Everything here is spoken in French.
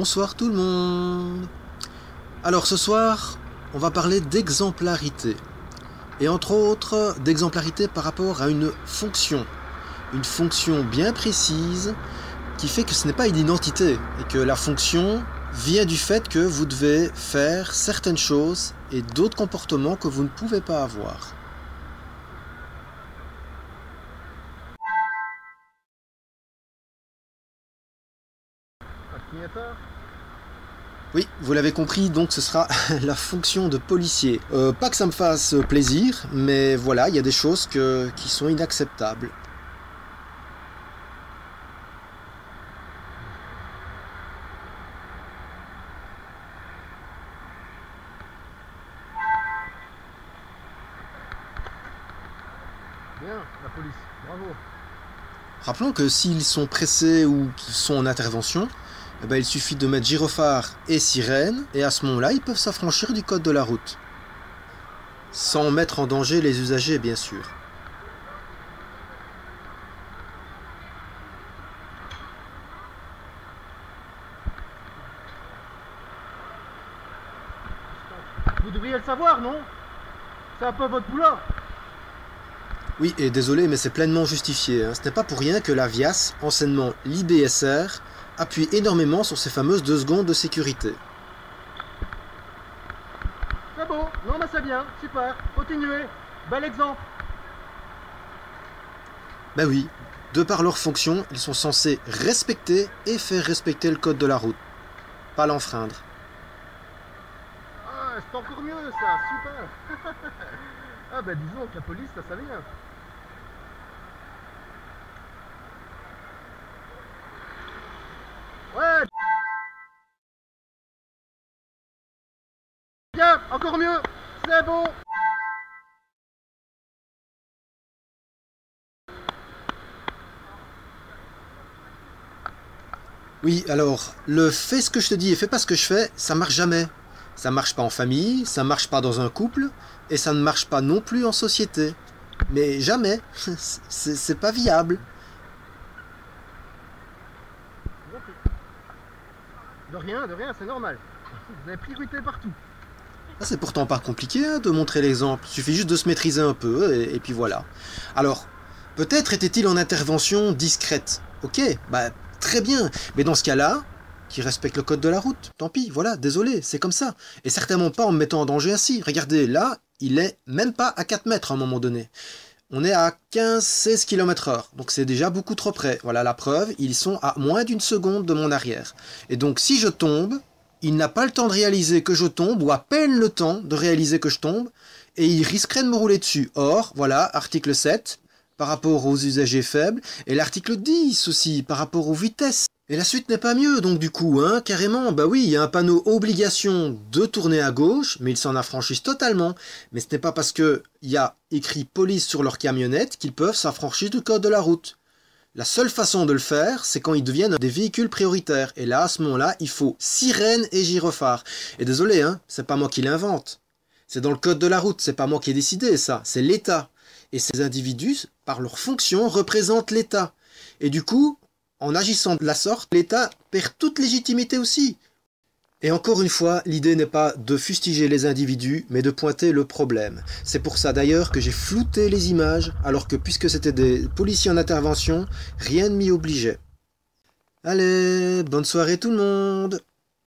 Bonsoir tout le monde. Alors ce soir, on va parler d'exemplarité. Et entre autres, d'exemplarité par rapport à une fonction. Une fonction bien précise qui fait que ce n'est pas une identité. Et que la fonction vient du fait que vous devez faire certaines choses et d'autres comportements que vous ne pouvez pas avoir. Oui, vous l'avez compris, donc ce sera la fonction de policier. Pas que ça me fasse plaisir, mais voilà, il y a des choses qui sont inacceptables. Bien, la police, bravo. Rappelons que s'ils sont pressés ou qu'ils sont en intervention, eh ben, il suffit de mettre gyrophare et sirène, et à ce moment-là, ils peuvent s'affranchir du code de la route. Sans mettre en danger les usagers, bien sûr. Vous devriez le savoir, non? C'est un peu votre boulot. Oui, et désolé, mais c'est pleinement justifié. Ce n'est pas pour rien que la VIAS, anciennement l'IBSR, appuie énormément sur ces fameuses 2 secondes de sécurité. C'est bon, non mais c'est bien, super, continuez, bel exemple. Ben oui, de par leur fonction, ils sont censés respecter et faire respecter le code de la route. Pas l'enfreindre. Ah, c'est encore mieux ça, super. Ah ben disons que la police, ça vient. Ouais. Bien, encore mieux, c'est bon. Oui, alors, le fais ce que je te dis et fais pas ce que je fais, ça marche jamais. Ça marche pas en famille, ça marche pas dans un couple, et ça ne marche pas non plus en société. Mais jamais. C'est pas viable. De rien, c'est normal. Vous avez priorité partout. Ah, c'est pourtant pas compliqué de montrer l'exemple. Il suffit juste de se maîtriser un peu, et puis voilà. Alors, peut-être était-il en intervention discrète. Ok, bah très bien. Mais dans ce cas-là, qui respecte le code de la route. Tant pis, voilà, désolé, c'est comme ça. Et certainement pas en me mettant en danger ainsi. Regardez, là, il est même pas à 4 mètres à un moment donné. On est à 15-16 km/h, donc c'est déjà beaucoup trop près. Voilà la preuve, ils sont à moins d'une seconde de mon arrière. Et donc si je tombe, il n'a pas le temps de réaliser que je tombe, ou à peine le temps de réaliser que je tombe, et il risquerait de me rouler dessus. Or, voilà, article 7, par rapport aux usagers faibles, et l'article 10 aussi, par rapport aux vitesses. Et la suite n'est pas mieux, donc du coup, carrément, bah oui, il y a un panneau obligation de tourner à gauche, mais ils s'en affranchissent totalement. Mais ce n'est pas parce qu'il y a écrit police sur leur camionnette qu'ils peuvent s'affranchir du code de la route. La seule façon de le faire, c'est quand ils deviennent des véhicules prioritaires. Et là, à ce moment-là, il faut sirène et gyrophare. Et désolé, c'est pas moi qui l'invente. C'est dans le code de la route, c'est pas moi qui ai décidé ça, c'est l'État. Et ces individus, par leur fonction, représentent l'État. Et du coup, en agissant de la sorte, l'État perd toute légitimité aussi. Et encore une fois, l'idée n'est pas de fustiger les individus, mais de pointer le problème. C'est pour ça d'ailleurs que j'ai flouté les images, alors que puisque c'était des policiers en intervention, rien ne m'y obligeait. Allez, bonne soirée tout le monde!